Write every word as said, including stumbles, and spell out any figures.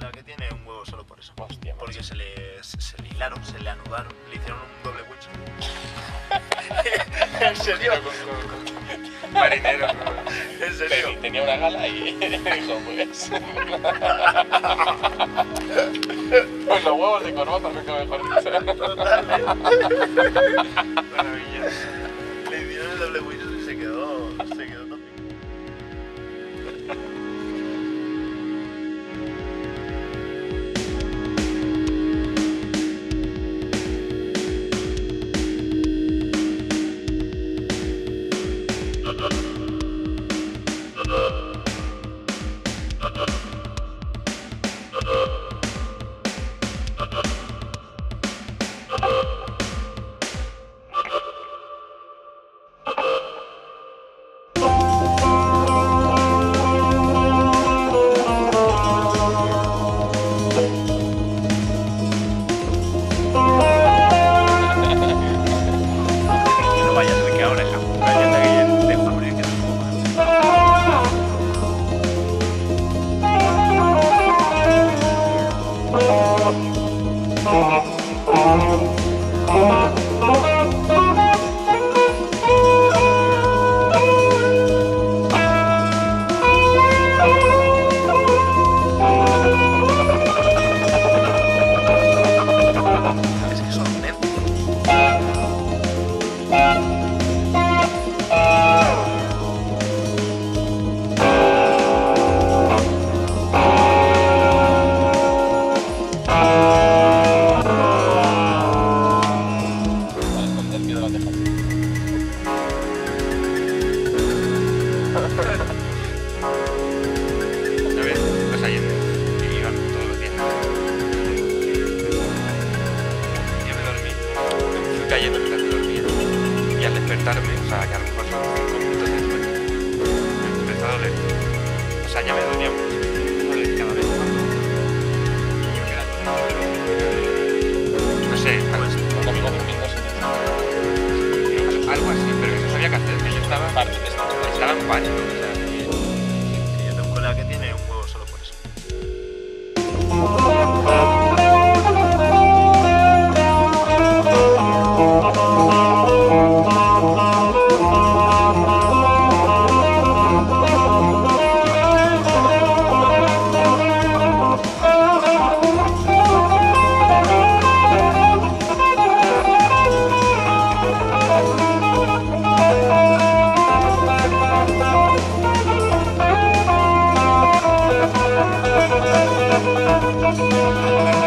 cola que tiene un huevo solo por eso. Hostia, macho. Porque se le, se le hilaron, se le anudaron, le hicieron un doble winch. ¿En serio? Marinero. ¿En serio? Ten- Tenía una gala y dijo, pues... Pues los huevos de corbata, nunca mejor dicho. Totalmente. Maravilloso. Le hicieron el doble winch y se quedó, se quedó top. No vaya a ser que ahora esa galleta que de fábrica que es que son nervios. Para esconder miedo a las tejas. A ver, los Allende, que iban todos los días. Yo me dormí, me fui cayendo mientras me dormía. Y al despertarme, o sea, que a lo mejor son cinco minutos después, me empezó a doler. O sea, ya me dolía mucho. Me dolía cada vez más. Y yo que era todo el- No sé, algo así. Un amigo durmiendo sin Algo así, pero que no sabía qué hacer, que yo estaba, parte de esto. estaba en pánico, o sea, Que yo tengo un colega que tiene un huevo solo por eso. Thank you.